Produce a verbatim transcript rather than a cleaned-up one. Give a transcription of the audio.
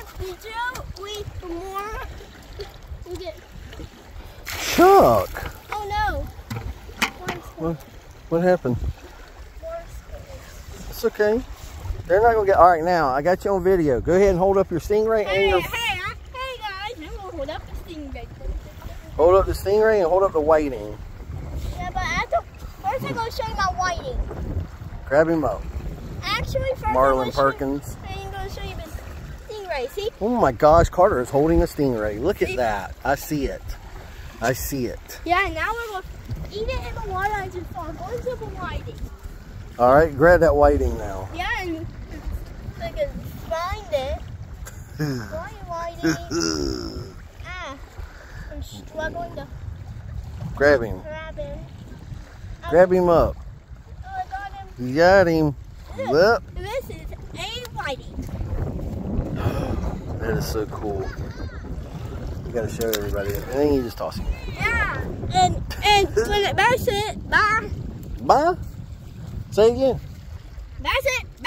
Did you wait for more? We get... Chuck! Oh no! What, what happened? More space. It's okay. They're not gonna get. All right, now I got you on video. Go ahead and hold up your stingray Hey, and your. hey, I, hey guys! I'm gonna hold up the stingray. Hold up the stingray and hold up the whiting. Yeah, but I have to, first I'm gonna show you my whiting. Grab him up. Actually, first Marlin I'm gonna Perkins. Show, I'm gonna show you the stingray. See? Oh my gosh, Carter is holding a stingray. Look at See? that. I see it. I see it. Yeah, now we're gonna eat it in the water and just fall going to the whiting. All right, grab that whiting now. Yeah, and so I can find it. Why whiting? Ah, I'm struggling to Grab him. grab him. Grab him up. Oh, I got him. You got him. Look, Well, this is a whiting. that is so cool. You gotta show everybody. And then you just toss him. Yeah, and and when it, that's it. Bye. Bye. Say it again. That's it.